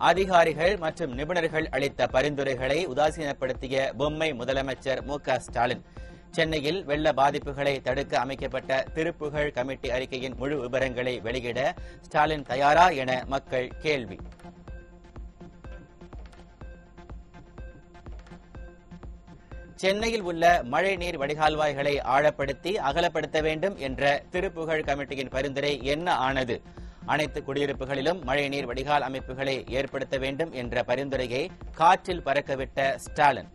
அதிகாரிகள் மற்றும் நிபுணர்கள் அளித்த பரிந்துரைகளை உதாசீனப்படுத்திய பொம்மை முதலமைச்சர் மு.க. ஸ்டாலின். சென்னையில் வெள்ள பாதிப்புகளை தடுக்க அமைக்கப்பட்ட திருப்புகழ் கமிட்டி அறிக்கையின் முழு விவரங்களை வெளியிட ஸ்டாலின் தயாரா என மக்கள் கேள்வி. சென்னையில் உள்ள மழைநீர் வடிகால்வாய்களை ஆழப்படுத்தி அகலப்படுத்த வேண்டும் என்ற திருப்புகழ் கமிட்டியின் பரிந்துரை என்ன ஆனது? அனைத்து குடியிருப்புகளிலும் மழைநீர் வடிகால் அமைப்புகளை ஏற்படுத்த வேண்டும் என்ற பரிந்துரையை காற்றில் பறக்கவிட்ட ஸ்டாலின்.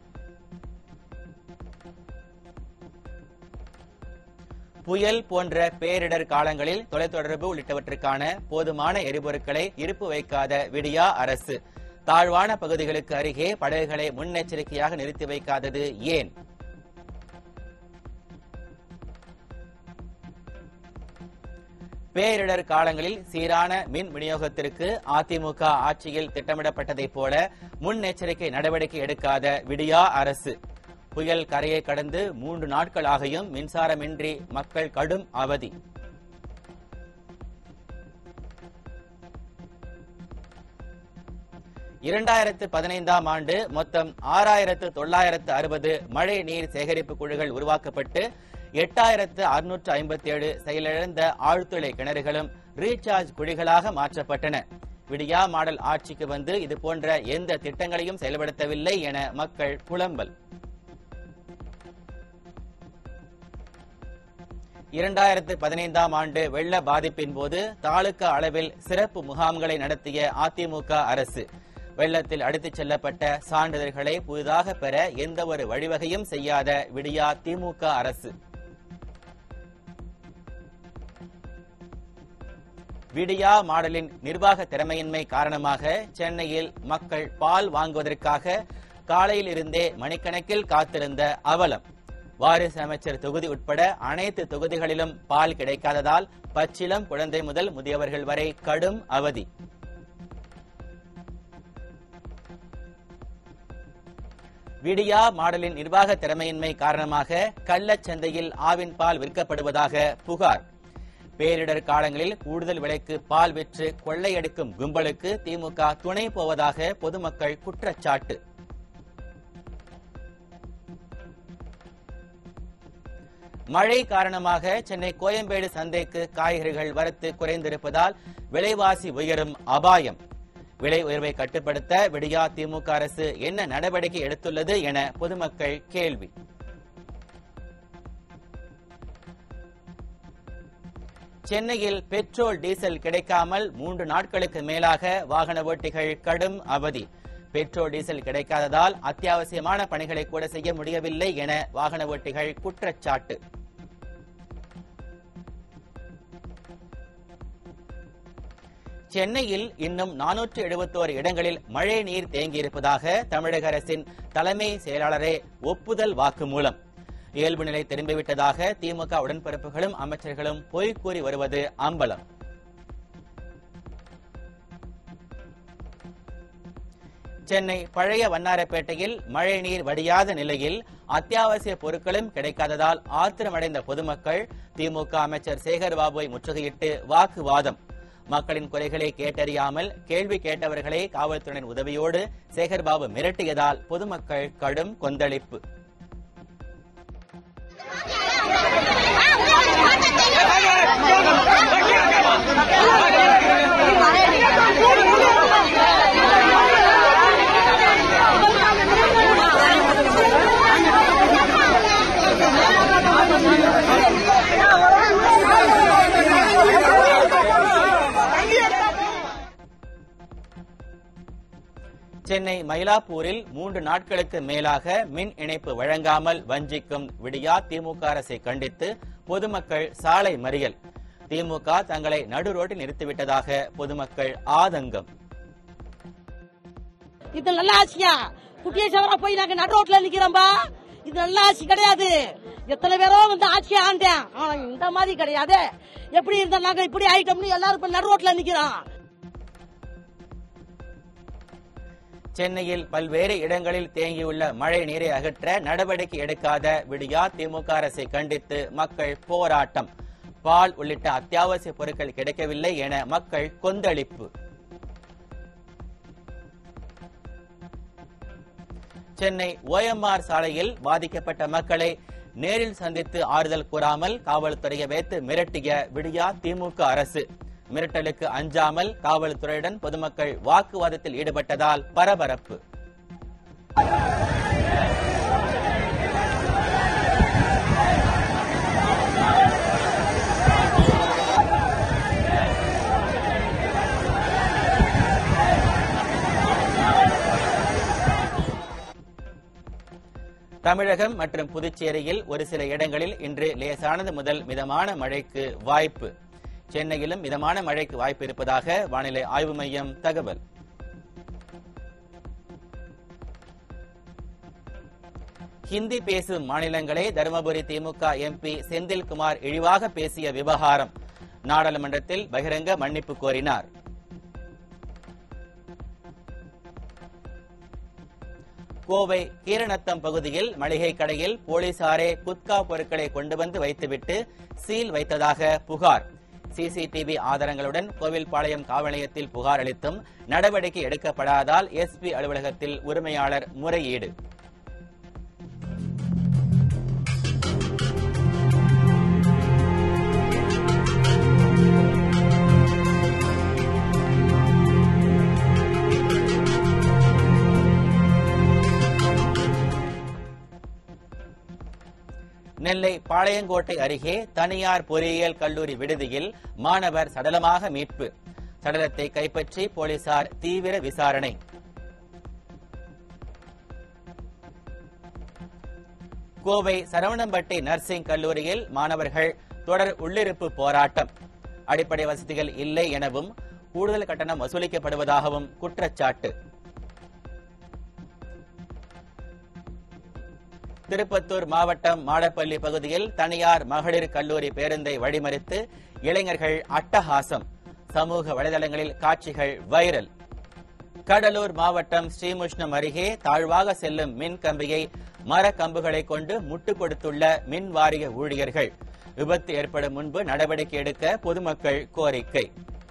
புயல் போன்ற பேரிடர் காலங்களில் தொலைத்தொடர்பு உள்ளிட்டவற்றுக்கான போதுமான எரிபொருட்களை இருப்பு வைக்காத விடியா அரசு. தாழ்வான பகுதிகளுக்கு அருகே படகுகளை முன்னெச்சரிக்கையாக நிறுத்தி வைக்காதது ஏன்? பேரிடர் காலங்களில் சீரான மின் விநியோகத்திற்கு அதிமுக ஆட்சியில் திட்டமிடப்பட்டதைப் போல முன்னெச்சரிக்கை நடவடிக்கை எடுக்காத விடியா அரசு. புயல் கரையை கடந்து 3 நாட்களாகியும் மின்சாரமின்றி மக்கள் கடும் அவதி. ஆண்டு மொத்தம் 6960 மழை நீர் சேகரிப்பு குழுக்கள் உருவாக்கப்பட்டு 8657 செயலிழந்த ஆழ்துளை கிணறுகளும் ரீசார்ஜ் குழிகளாக மாற்றப்பட்டன. விடியா மாடல் ஆட்சிக்கு வந்து இதுபோன்ற எந்த திட்டங்களையும் செயல்படுத்தவில்லை என மக்கள் புலம்பல். 2015 ஆண்டு வெள்ள பாதிப்பின் போது தாலுகா அளவில் சிறப்பு முகாம்களை நடத்திய அதிமுக அரசு. வெள்ளத்தில் அடித்துச் செல்லப்பட்ட சான்றிதழ்களை புதிதாக பெற எந்த ஒரு வழிவகையும் செய்யாத விடியா திமுக அரசு. விடியா மாடலின் நிர்வாக திறமையின்மை காரணமாக சென்னையில் மக்கள் பால் வாங்குவதற்காக காலையில் இருந்தே மணிக்கணக்கில் காத்திருந்த அவலம். வாரிசு அமைச்சர் தொகுதி உட்பட அனைத்து தொகுதிகளிலும் பால் கிடைக்காததால் பச்சிளம் குழந்தை முதல் முதியவர்கள் வரை கடும் அவதி. விடியா மாடலின் நிர்வாக திறமையின்மை காரணமாக கள்ளச்சந்தையில் ஆவின் பால் விற்கப்படுவதாக புகார். பேரிடர் காலங்களில் கூடுதல் விலைக்கு பால் விற்று கொள்ளையடிக்கும் கும்பலுக்கு திமுக துணை போவதாக பொதுமக்கள் குற்றச்சாட்டு. மழை காரணமாக சென்னை கோயம்பேடு சந்தைக்கு காய்கறிகள் வரத்து குறைந்திருப்பதால் விலைவாசி உயரும் அபாயம். விலை உயர்வை கட்டுப்படுத்த விடியா திமுக அரசு என்ன நடவடிக்கை எடுத்துள்ளது என பொதுமக்கள் கேள்வி. சென்னையில் பெட்ரோல் டீசல் கிடைக்காமல் 3 நாட்களுக்கு மேலாக வாகன ஓட்டிகள் கடும் அவதி. பெட்ரோல் டீசல் கிடைக்காததால் அத்தியாவசியமான பணிகளை கூட செய்ய முடியவில்லை என வாகன ஓட்டிகள் குற்றச்சாட்டு. சென்னையில் இன்னும் 471 இடங்களில் மழை நீர் தேங்கியிருப்பதாக தமிழக அரசின் தலைமை செயலாளரே ஒப்புதல் வாக்குமூலம். இயல்பு நிலை திரும்பிவிட்டதாக திமுக உடன்பிறப்புகளும் அமைச்சர்களும் பொய் கூறி வருவது அம்பலம். சென்னை பழைய வண்ணாரப்பேட்டையில் மழை நீர் வடியாத நிலையில் அத்தியாவசிய பொருட்களும் கிடைக்காததால் ஆத்திரமடைந்த பொதுமக்கள் திமுக அமைச்சர் சேகர் பாபுவை முற்றுகையிட்டு வாக்குவாதம். மக்களின் குறைகளை கேட்டறியாமல் கேள்வி கேட்டவர்களை காவல்துறையின் உதவியோடு சேகர்பாபு மிரட்டியதால் பொதுமக்கள் கடும் கொந்தளிப்பு. சென்னை மயிலாப்பூரில் 3 நாட்களுக்கு மேலாக மின் இணைப்பு வழங்காமல் வஞ்சிக்கும் விடியா திமுக அரசை கண்டித்து பொதுமக்கள் சாலை மறியல். திமுக தங்களை நடு ரோட்டில் நிறுத்திவிட்டதாக பொதுமக்கள் ஆதங்கம். இது நல்ல ஆட்சியா? குட்டியேஸ்வரா போய் நாங்க நடு ரோட்ல நிக்கிறோம்பா. இது நல்ல ஆட்சி கிடையாது. எத்தனை பேரோ வந்து ஆட்சியை ஆண்டேன், ஆனா இந்த மாதிரி கிடையாது. எப்படி இருந்தா நாங்க இப்படி ஆயிட்டோம்னு எல்லாரும் நடு ரோட்ல நிக்கிறோம். சென்னையில் பல்வேறு இடங்களில் தேங்கியுள்ள மழை நீரை அகற்ற நடவடிக்கை எடுக்காத விடியா திமுக அரசை கண்டித்து மக்கள் போராட்டம். பால் உள்ளிட்ட அத்தியாவசிய பொருட்கள் கிடைக்கவில்லை என மக்கள் கொந்தளிப்பு. சென்னை OMR சாலையில் பாதிக்கப்பட்ட மக்களை நேரில் சந்தித்து ஆறுதல் கூறாமல் காவல்துறையை வைத்து மிரட்டிய விடியா திமுக அரசு. மிரட்டலுக்கு அஞ்சாமல் காவல்துறையுடன் பொதுமக்கள் வாக்குவாதத்தில் ஈடுபட்டதால் பரபரப்பு. தமிழகம் மற்றும் புதுச்சேரியில் ஒரு சில இடங்களில் இன்று லேசானது முதல் மிதமான மழைக்கு வாய்ப்பு. சென்னையிலும் மிதமான மழைக்கு வாய்ப்பு இருப்பதாக வானிலை ஆய்வு மையம் தகவல். ஹிந்தி பேசும் மாநிலங்களை தருமபுரி திமுக MP செந்தில்குமார் இழிவாக பேசிய விவகாரம். நாடாளுமன்றத்தில் பகிரங்க மன்னிப்பு கோரினார். கோவை கீரநத்தம் பகுதியில் மளிகை கடையில் போலீசாரே குட்கா பொருட்களை கொண்டு வந்து வைத்துவிட்டு சீல் வைத்ததாக புகார். CCTV ஆதாரங்களுடன் கோவில்பாளையம் காவல் நிலையத்தில் புகார் அளித்தும் நடவடிக்கை எடுக்கப்படாதால் SP அலுவலகத்தில் உரிமையாளர் முறையீடு. நெல்லை பாளையங்கோட்டை அருகே தனியார் பொறியியல் கல்லூரி விடுதியில் மாணவர் சடலமாக மீட்பு. சடலத்தை கைப்பற்றி போலீசார் தீவிர விசாரணை. கோவை சரவணம்பட்டி நர்சிங் கல்லூரியில் மாணவர்கள் தொடர் உள்ளிருப்பு போராட்டம். அடிப்படை வசதிகள் இல்லை எனவும் கூடுதல் கட்டணம் வசூலிக்கப்படுவதாகவும் குற்றச்சாட்டு. திருப்பத்தூர் மாவட்டம் மாடப்பள்ளி பகுதியில் தனியார் மகளிர் கல்லூரி பேருந்தை வழிமறித்து இளைஞர்கள் அட்டகாசம். சமூக வலைதளங்களில் காட்சிகள் வைரல். கடலூர் மாவட்டம் ஸ்ரீமுஷ்ணம் அருகே தாழ்வாக செல்லும் மின் கம்பியை மரக்கம்புகளை கொண்டு முட்டு கொடுத்துள்ள மின் வாரிய ஊழியர்கள். விபத்து ஏற்படும் முன்பு நடவடிக்கை எடுக்க பொதுமக்கள் கோரிக்கை.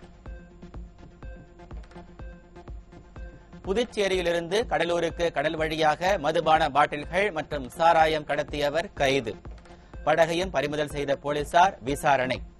புதுச்சேரியிலிருந்து கடலூருக்கு கடல் வழியாக மதுபான பாட்டில்கள் மற்றும் சாராயம் கடத்தியவர் கைது. படகையும் பறிமுதல் செய்த போலீசார் விசாரணை.